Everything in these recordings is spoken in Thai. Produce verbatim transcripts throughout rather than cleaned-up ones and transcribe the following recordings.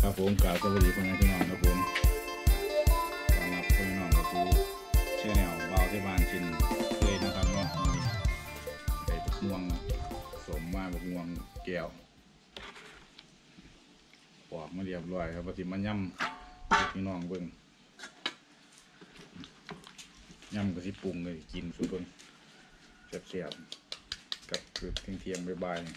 ครับผมกล่าวสวัสดีพ่อแม่พี่น้องครับผมต้อนรับพ่อแม่พี่น้องเข้าสู่แชนแนลบ่าวที่บ้านชินเคยนะครับเนาะใส่บุกม่วงสมมาบุกม่วงแก้วปอกมาเรียบร้อยครับปฏิมาย่ำพี่น้องเบิ่งย่ำก็สิปรุงเลยกินสุดเบิ่งแซ่บๆกับคือเที่ยงๆบ่ายๆ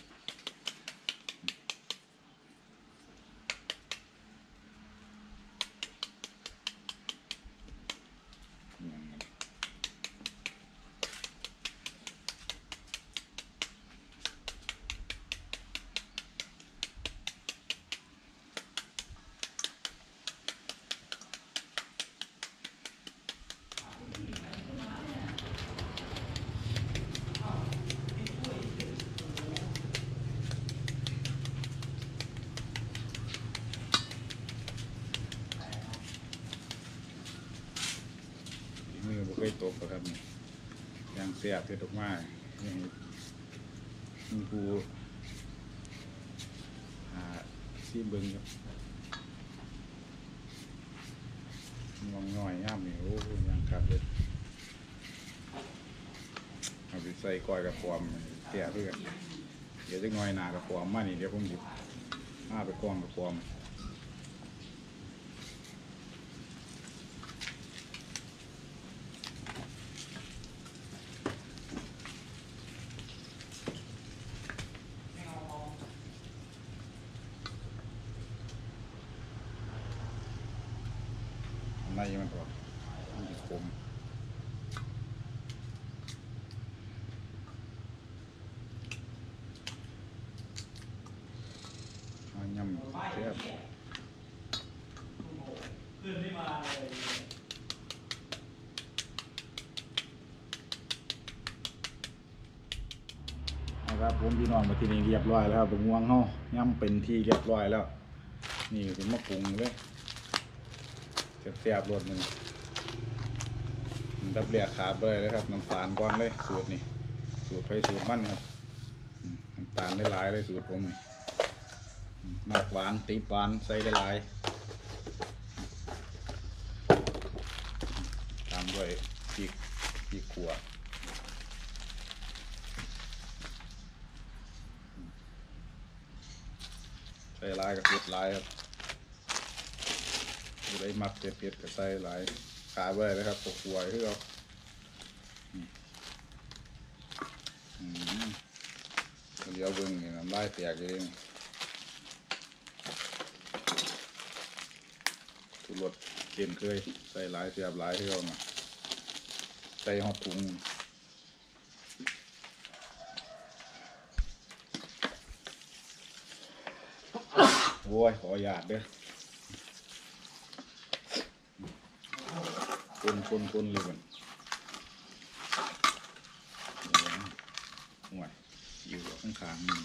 มือบุกไปตกครับยังเสียบเสียดออกมานี่มีผู้ซีเบิ้งครับมองน้อยย่ำนี่โอ้ยังขับเลยเอาไปใส่ก้อยกับความเสียเพื่อนเดี๋ยวจะน้อยหนากับความมานี่เดี๋ยวผมหยิบมาไปกองกับความในมันก่อนมันจะคมเอายำเสียบนะครับผมพี่น้องมาที่นี่เรียบร้อยแล้วบะม่วงเฮาย่ำเป็นที่เรียบร้อยแล้วนี่ถึงมาปรุงเลยเสียบรสมันดับเลียขาดเลยนะครับน้ำตาลก้อนเลยสูตรนี่สูตรไฟสูตรมันครับน้ำตาลได้หลายเลยสูตรผมนี่มากหวานตีหวานใส่ได้หลายตามด้วยพริกพริกขั่วใส่หลายกับเผ็ดหลายครับได้มักเผ็ดๆกับใส่หลายขาไว้เลยครับปกหัวที่เราเดี๋ยวเบิ่งนี่น้ำลายแตกเองทุรสเค็มเคยใส่หลายเสียบหลายที่เราใส่หอดถุงโอ้ยขอหยาดเด้อคนคนคนเลยมันห่วยอยู่ข้างข้างนี่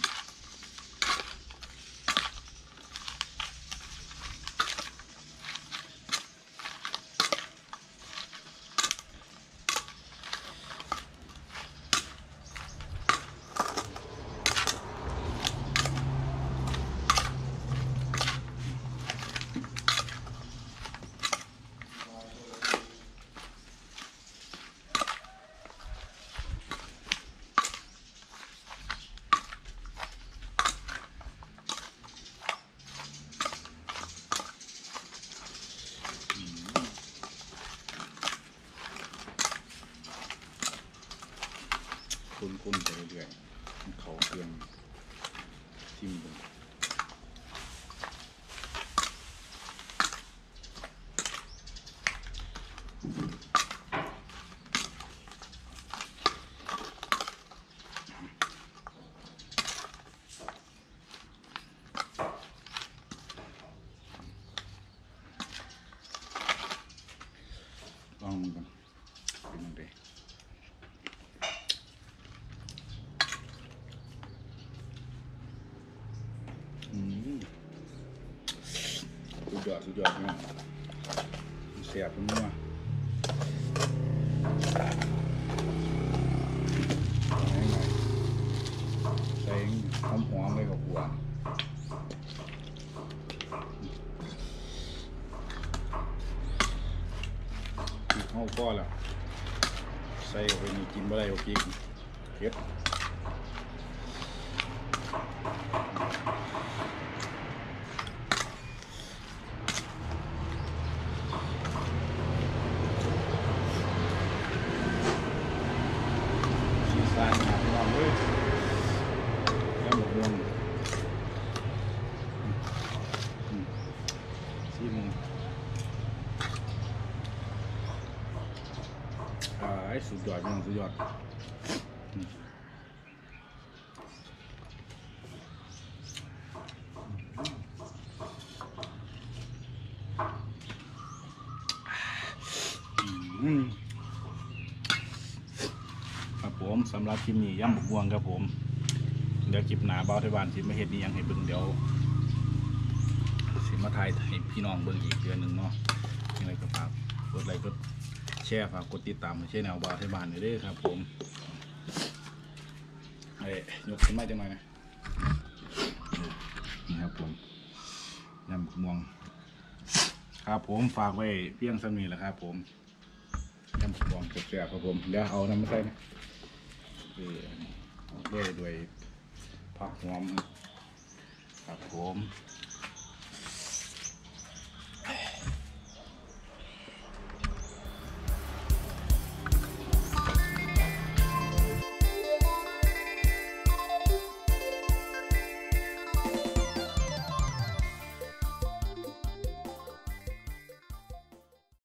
คุ้นๆไปเรื่อยๆเขาเครื่องทิ่มลงลองมันกันเป็นยังไงสุดยอดสุดยอดเนี่ยเสียบมันนัวใส่หอมๆเลยกับหัว ใพอแล้วใส่เข้าไปนี่กินบ่ได้บ่พริกเผ็ดสีสันครับพี่น้องเว้ยแล้วหมกม่วงสีม่วงอ่าสุดยอดพี่น้องสุดยอดครับผมสำหรับคลิปนี้ย่ำหมกม่วงครับผมเดี๋ยวคลิปหนาเบาไทยบ้านที่มาเฮ็ดนี่ยังให้เบิ่งเดี๋ยวสิมาถ่ายให้พี่น้องเบิ่งอีกเดือนหนึ่งเนาะยังไงก็ฝากกดไลค์กดแชร์ฝากกดติดตามช่องเบาไทยบ้านด้วยเด้อครับผมเอ้ยยกขึ้นมาจังหน่อยนะนี่ครับผมย่ำหมกม่วงครับผมฝากไว้เพียงสักนี้แหละครับผมย่ำหมกม่วงแซ่บๆครับผมเดี๋ยวเอาน้ำมาใส่นะด้วยด้วยผักหอมครับผม